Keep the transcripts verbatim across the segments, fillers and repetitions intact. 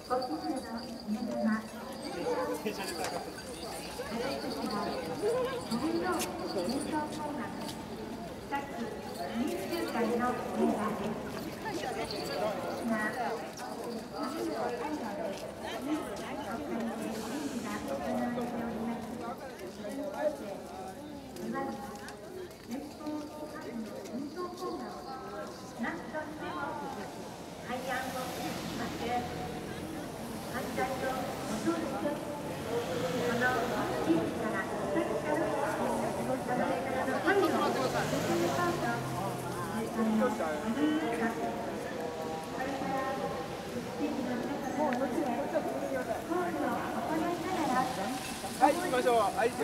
はい、行きましょう。はい、いいよ。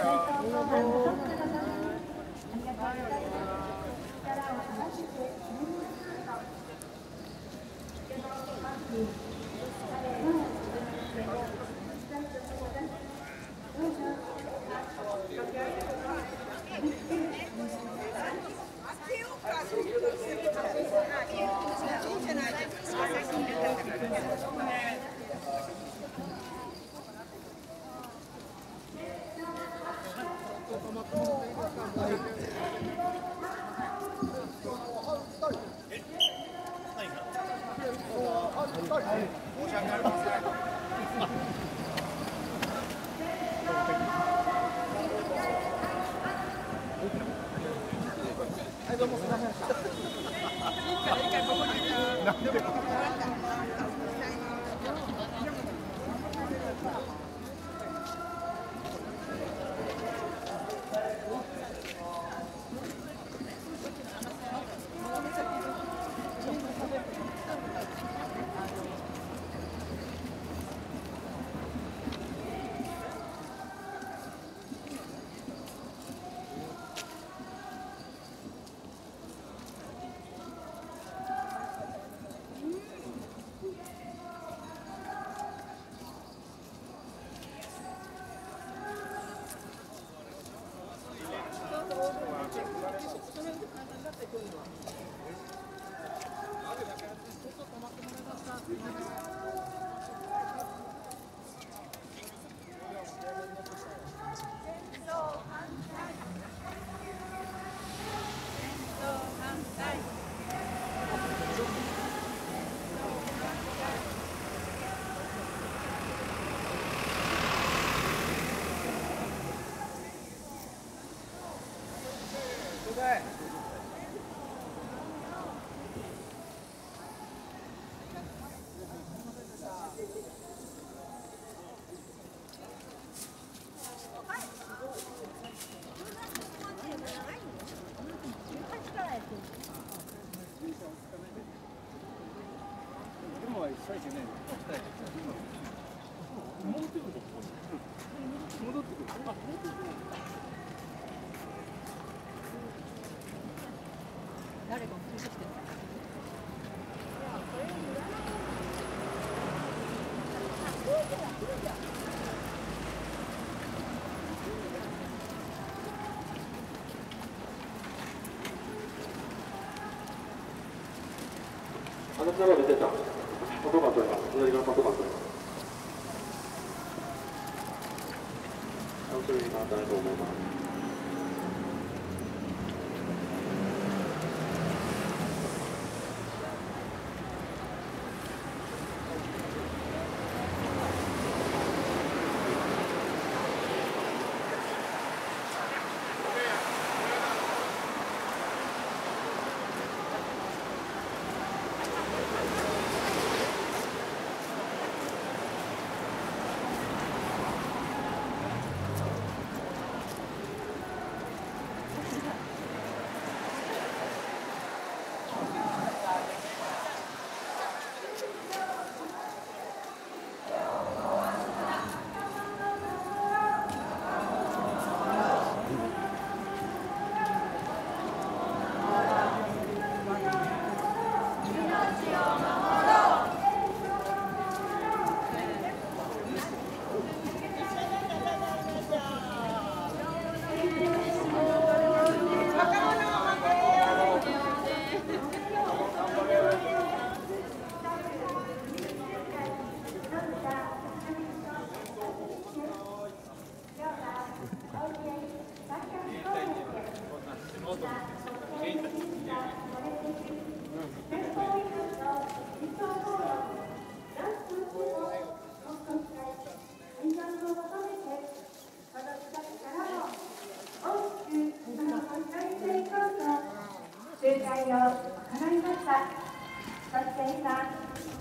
はいどうもすみません。いいからいいからここにいた。なんでも。誰が持ってきてるの？ あなたが出てた言葉というのは左側の言葉というのはそれに簡単だと思います。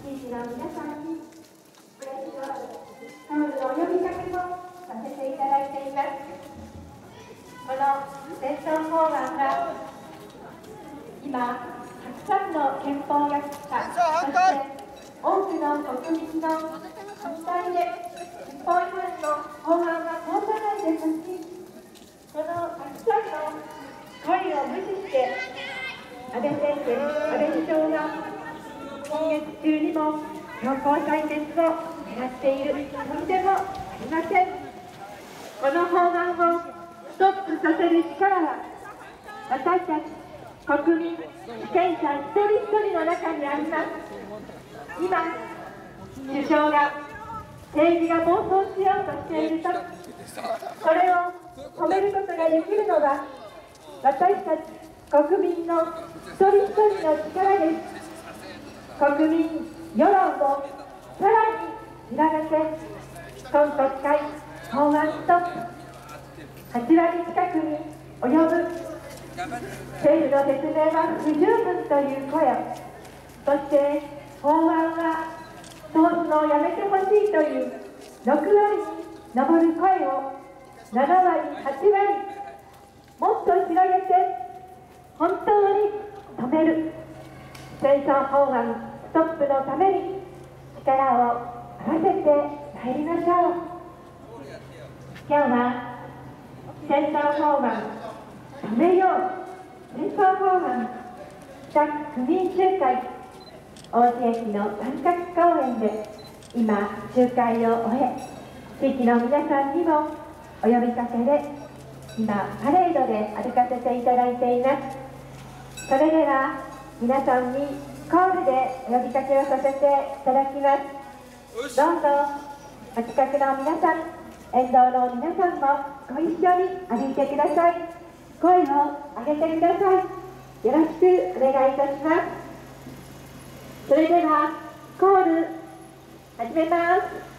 地域の皆さんにプレスのタオルのお呼びかけもさせていただいています。この戦争法案が今たくさんの憲法学者、そして多くの国民の反対で憲法違反の法案が通さないでほしい、このたくさんの声を無視して安倍政権、安倍首相が今月中にも強行採決を狙っているのでもありません。この法案をストップさせる力は私たち国民、被験者一人一人の中にあります。今、首相が政治が暴走しようとしているとき、それを止めることができるのは私たち国民の一人一人の力です。国民世論をさらに広げて、今国会法案ストップはちわり近くに及ぶ政府の説明は不十分という声を、そして法案は通すのをやめてほしいというろくわりに上る声をななわり、はちわりもっと広げて本当に止める戦争法案ストップのために力を合わせてまいりましょう。今日は戦争法案止めよう戦争法案北区民集会王子駅の三角公園で今集会を終え、地域の皆さんにもお呼びかけで今パレードで歩かせていただいています。それでは皆さんにコールでお呼びかけをさせていただきます。どうぞお近くの皆さん、沿道の皆さんもご一緒に歩いてください。声を上げてください。よろしくお願いいたします。それではコール始めます。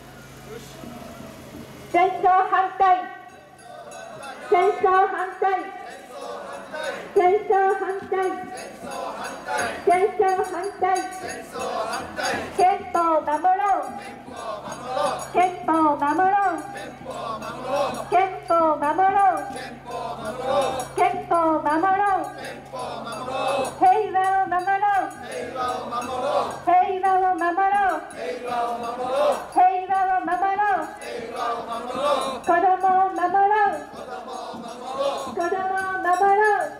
戦争反対、戦争反対、戦争反対、戦争反対、憲法を守ろう、憲法を守ろう、憲法を守ろう、憲法を守ろう、平和を守ろう、平和を守ろう、平和を守ろう、子供を守ろう、子供を守ろう、子供を守ろう、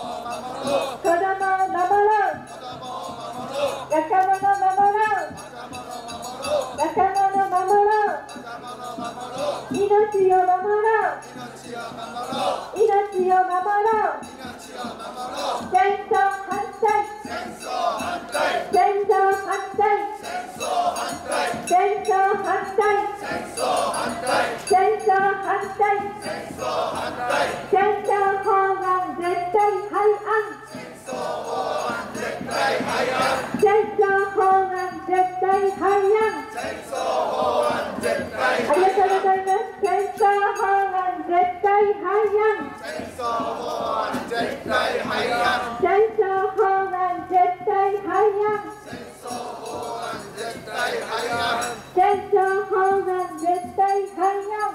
若者を守ろう、若者を守ろう、命を守ろう、命を守ろう、戦争反対、戦争反対、戦争反対、戦争反対、戦争法案絶対廃案、戦争法案絶対廃案、ありがとうございます。戦争法案絶対廃案、戦争法案絶対廃案、戦争法案絶対廃案、戦争法案絶対廃案、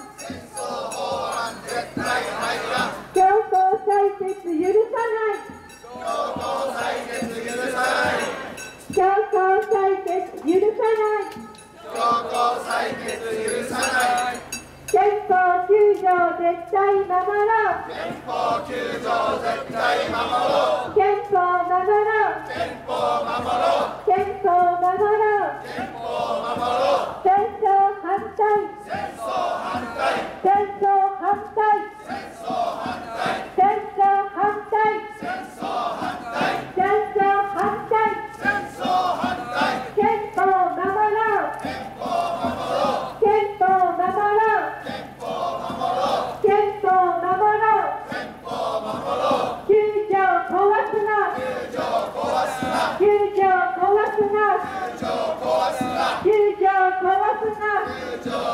強行採決許さない、強行採決許さない、強行採決許さない、強行採決許さない、憲法きゅう条絶対守ろう、憲法きゅう条絶対守ろう、憲法守ろう、憲法守ろう、憲法守ろう、憲法守ろう、戦争反対、戦争反対、戦争反対、戦争反対、戦争反対、戦争反対、戦争反対、戦争反対、憲法守ろう、憲法守ろう、憲法守ろう、憲法守ろう、憲法守ろう、憲法守ろう、きゅう条壊すな、きゅう条壊すな、きゅう条壊すな、きゅう条壊すな、きゅう条壊すな、きゅう条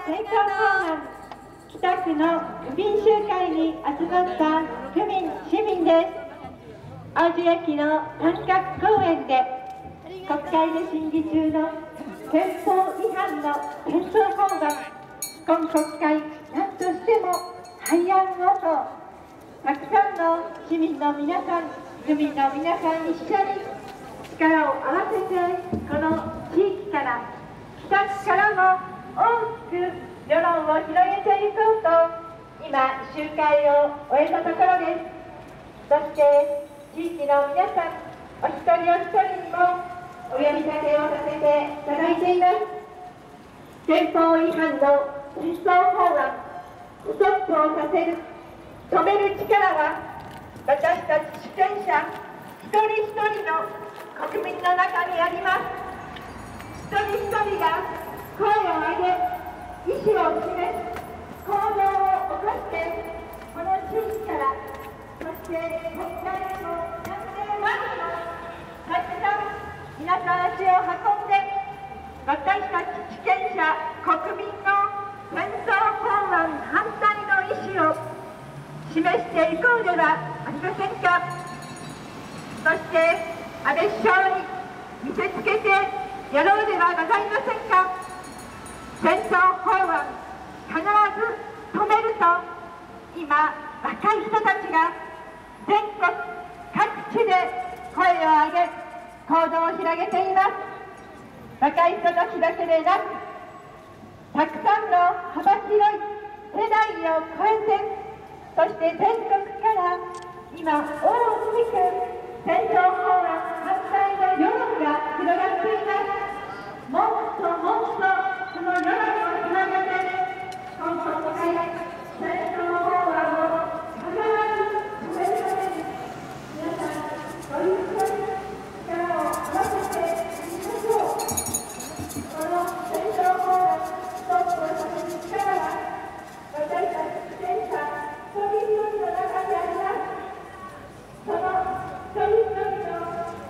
戦争法案北区の区民集会に集まった区民市民です。王子駅の三角公園で国会で審議中の憲法違反の戦争法案、今国会何としても廃案をと、たくさんの市民の皆さん、区民の皆さん一緒に力を合わせて、この地域から北区からも大きく世論を広げていこうと今集会を終えたところです。そして地域の皆さんお一人お一人にもお呼びかけをさせていただいています。憲法違反の戦争法案ストップをさせる、止める力は私たち主権者一人一人の国民の中にあります。一人一人が声を上げ、意思を示す、行動を起こして、この地域から、そして国会にも何年前にもたくさん皆さん足を運んで、私たち地権者国民の戦争法案反対の意思を示していこうではありませんか。そして安倍首相に見せつけてやろうではございませんか。戦争法案必ず止めると今若い人たちが全国各地で声を上げ行動を広げています。若い人たちだけでなく、たくさんの幅広い世代を超えて、そして全国から今大きく戦争法案反対の世論が広がっています。もっともっとその世論を広げて、今国会戦争法案を必ず止めるために皆さんご一緒に力を合わせていきましょう。この戦争法案ストップをさせる力は私たち主権者一人一人の中にあります。その一人一人の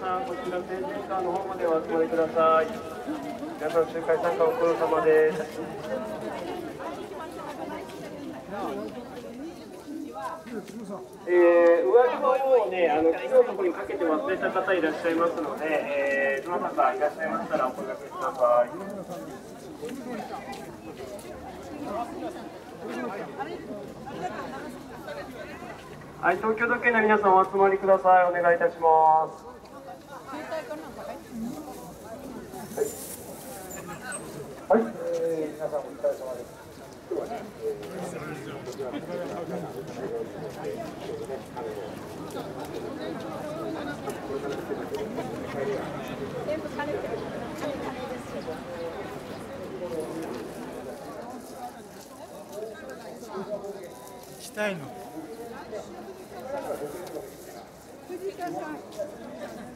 さん、こちら天神館の方までお集まりください。皆さん、集会参加お疲れ様です。えー、上着の方をね、あの企業のところにかけて忘れた方いらっしゃいますので、えー、どなたかいらっしゃいましたらお声掛けください。はい、東京土建の皆さんお集まりください。お願いいたします。はい、はい、えー、皆さんお疲れ様です。今日はね、 全部兼ねてる。したいの。藤田さん。